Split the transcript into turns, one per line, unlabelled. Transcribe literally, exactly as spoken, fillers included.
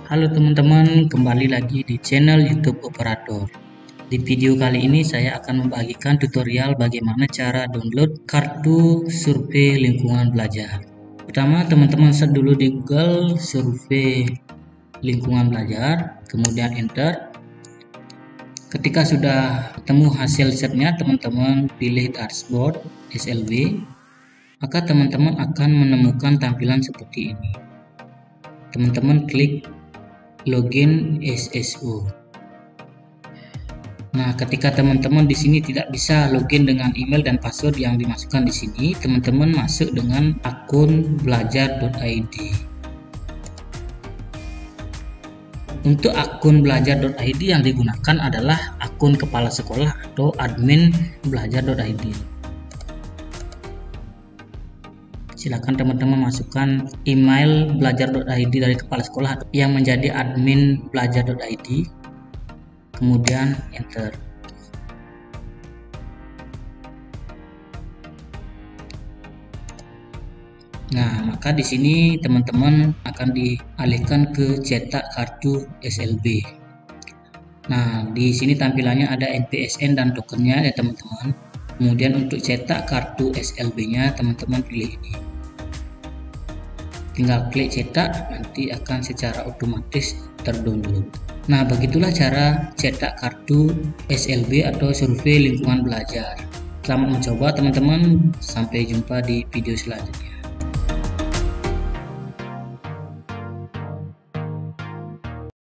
Halo teman-teman, kembali lagi di channel YouTube Operator. Di video kali ini saya akan membagikan tutorial bagaimana cara download kartu survei lingkungan belajar. Pertama, teman-teman search dulu di Google survei lingkungan belajar, kemudian enter. Ketika sudah ketemu hasil searchnya, teman-teman pilih dashboard S L B, maka teman-teman akan menemukan tampilan seperti ini. Teman-teman klik login S S O. Nah, ketika teman-teman di sini tidak bisa login dengan email dan password yang dimasukkan di sini, teman-teman masuk dengan akun belajar dot I D. Untuk akun belajar dot I D yang digunakan adalah akun kepala sekolah atau admin belajar dot I D. Silakan teman-teman masukkan email belajar dot I D dari kepala sekolah yang menjadi admin belajar dot I D, kemudian enter. Nah, maka di sini teman-teman akan dialihkan ke cetak kartu S L B. Nah, di sini tampilannya ada N P S N dan tokennya ya teman-teman. Kemudian untuk cetak kartu S L B-nya teman-teman pilih ini. Tinggal klik cetak, nanti akan secara otomatis terdownload. Nah, begitulah cara cetak kartu S L B atau survei lingkungan belajar. Selamat mencoba teman-teman, sampai jumpa di video selanjutnya.